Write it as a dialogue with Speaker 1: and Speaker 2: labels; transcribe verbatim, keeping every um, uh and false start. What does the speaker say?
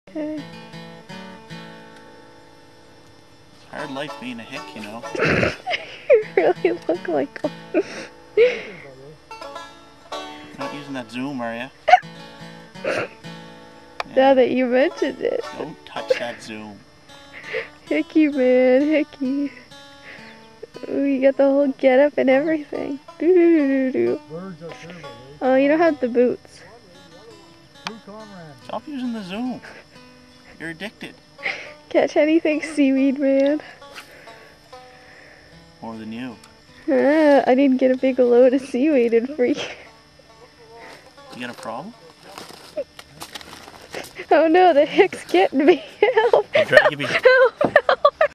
Speaker 1: Okay.
Speaker 2: It's a hard life being a hick, you know.
Speaker 1: You really look like one.
Speaker 2: You're not using that zoom, are you?
Speaker 1: Yeah.
Speaker 2: Yeah.
Speaker 1: Now that you mentioned it.
Speaker 2: Don't touch that zoom.
Speaker 1: Hickey, man, Hickey. Ooh, you got the whole getup and everything. Doo -doo -doo -doo -doo. Oh, you don't have the boots.
Speaker 2: Stop using the zoom. You're addicted.
Speaker 1: Catch anything, seaweed man.
Speaker 2: More than you.
Speaker 1: Ah, I didn't get a big load of seaweed and freak.
Speaker 2: You got a problem?
Speaker 1: Oh no, the Hick's getting me. Help!
Speaker 2: I'm trying to give you...
Speaker 1: Help!